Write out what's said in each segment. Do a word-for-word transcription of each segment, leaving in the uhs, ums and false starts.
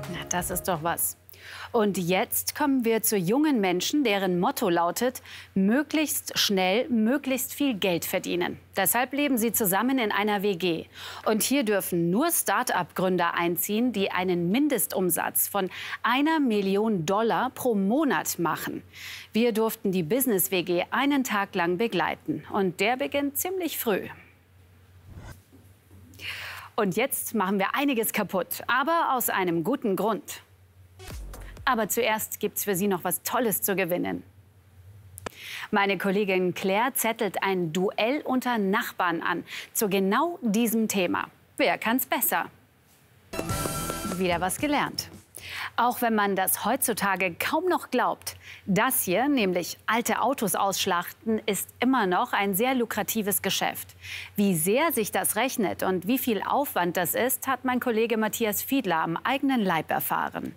Na, das ist doch was. Und jetzt kommen wir zu jungen Menschen, deren Motto lautet, möglichst schnell, möglichst viel Geld verdienen. Deshalb leben sie zusammen in einer W G. Und hier dürfen nur Start-up-Gründer einziehen, die einen Mindestumsatz von einer Million Dollar pro Monat machen. Wir durften die Business-W G einen Tag lang begleiten. Und der beginnt ziemlich früh. Und jetzt machen wir einiges kaputt, aber aus einem guten Grund. Aber zuerst gibt's für Sie noch was Tolles zu gewinnen. Meine Kollegin Claire zettelt ein Duell unter Nachbarn an zu genau diesem Thema. Wer kann's besser? Wieder was gelernt. Auch wenn man das heutzutage kaum noch glaubt, das hier, nämlich alte Autos ausschlachten, ist immer noch ein sehr lukratives Geschäft. Wie sehr sich das rechnet und wie viel Aufwand das ist, hat mein Kollege Matthias Fiedler am eigenen Leib erfahren.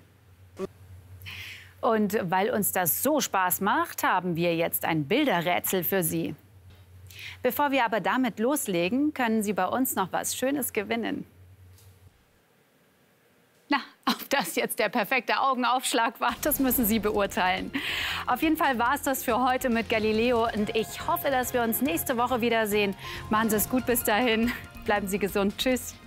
Und weil uns das so Spaß macht, haben wir jetzt ein Bilderrätsel für Sie. Bevor wir aber damit loslegen, können Sie bei uns noch was Schönes gewinnen. Na, ob das jetzt der perfekte Augenaufschlag war, das müssen Sie beurteilen. Auf jeden Fall war es das für heute mit Galileo und ich hoffe, dass wir uns nächste Woche wiedersehen. Machen Sie es gut bis dahin. Bleiben Sie gesund. Tschüss.